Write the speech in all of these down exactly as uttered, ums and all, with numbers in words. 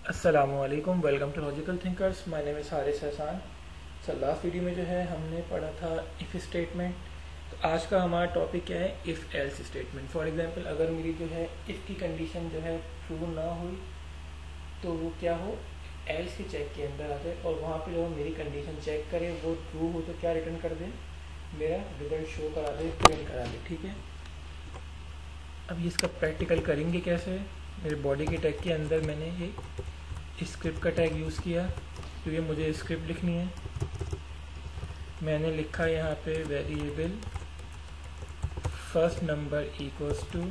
अस्सलामुअलैकुम, welcome to logical thinkers. My name is Haris Hasan. Sir last video में जो है हमने पढ़ा था इफ़ स्टेटमेंट। तो आज का हमारा टॉपिक क्या है, if else statement. For example अगर मेरी जो है इफ़ की कंडीशन जो है ट्रू ना हुई तो वो क्या हो, एल्स के चेक के अंदर आ जाए और वहाँ पे जो मेरी कंडीशन चेक करे वो ट्रू हो तो क्या रिटर्न कर दे, मेरा रिजल्ट शो करा दे, प्रिंट करा दे। ठीक है, अब इसका प्रैक्टिकल करेंगे कैसे। मेरे बॉडी के टैग के अंदर मैंने एक स्क्रिप्ट का टैग यूज़ किया क्योंकि मुझे स्क्रिप्ट लिखनी है। मैंने लिखा यहाँ पे variable first number equals to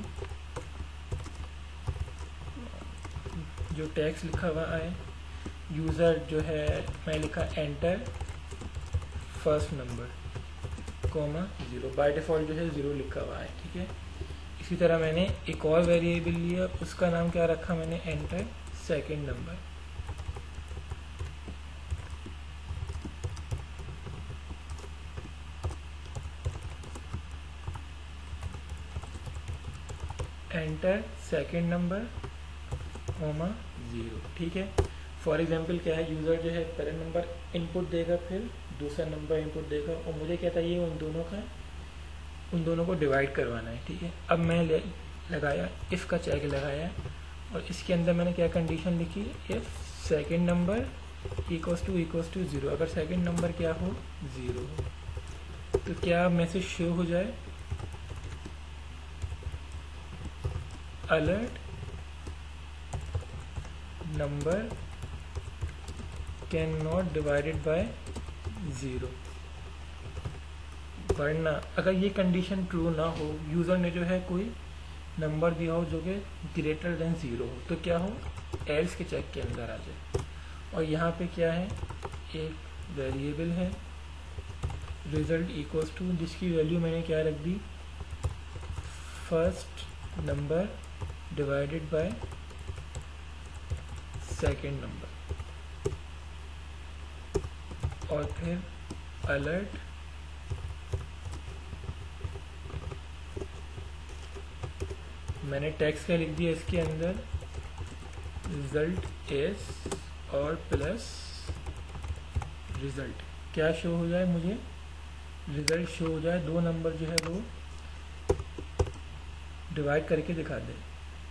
जो टैग्स लिखा हुआ है, यूज़र जो है मैं लिखा enter first number comma zero. By default जो है ज़ीरो लिखा हुआ है। ठीक है, इसी तरह मैंने एक और वेरिएबल लिया, उसका नाम क्या रखा मैंने, enter second number. Enter second number comma zero. ठीक है, फॉर एग्जांपल क्या है, यूज़र जो है पहला नंबर इनपुट देगा, फिर दूसरा नंबर इनपुट देगा और मुझे क्या चाहिए, उन दोनों का उन दोनों को डिवाइड करवाना है। ठीक है, अब मैं ले, लगाया इफ़ का चेक लगाया और इसके अंदर मैंने क्या कंडीशन लिखी, if second number equals to equals to zero. अगर सेकंड नंबर क्या हो, ज़ीरो हो तो क्या मैसेज शो हो जाए, alert number can not divided by zero. वरना अगर ये कंडीशन ट्रू ना हो, यूज़र ने जो है कोई नंबर दिया हो जो कि ग्रेटर देन ज़ीरो हो, तो क्या हो, एल्स के चेक के अंदर आ जाए। और यहाँ पे क्या है, एक वेरिएबल है रिजल्ट इक्वल्स टू, जिसकी वैल्यू मैंने क्या रख दी, first number divided by second number, और फिर अलर्ट मैंने टेक्स्ट क्या लिख दिया इसके अंदर, रिजल्ट एस और प्लस रिजल्ट क्या शो हो जाए, मुझे रिजल्ट शो हो जाए, दो नंबर जो है वो डिवाइड करके दिखा दे।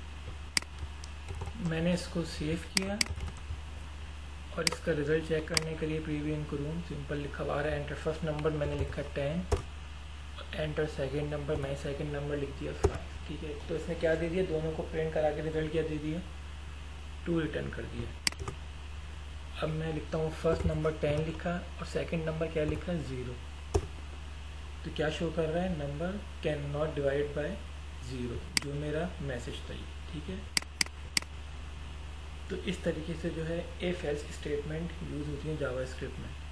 मैंने इसको सेव किया और इसका रिजल्ट चेक करने के लिए प्रीव्यू इन करूँ, सिंपल लिखा हुआ है एंटर फर्स्ट नंबर मैंने लिखा टेन, एंटर सेकंड नंबर मैंने सेकंड नंबर लिख दिया फाइव। ठीक है, तो इसने क्या दे दिया, दोनों को प्रिंट करा के रिजल्ट क्या दे दिया, टू रिटर्न कर दिया। अब मैं लिखता हूँ फर्स्ट नंबर टेन लिखा और सेकंड नंबर क्या लिखा, ज़ीरो। तो क्या शो कर रहा है, number can not divide by zero, जो मेरा मैसेज था ये। ठीक है, तो इस तरीके से जो है इफ एल्स स्टेटमेंट यूज़ होती है जावा स्क्रिप्ट में।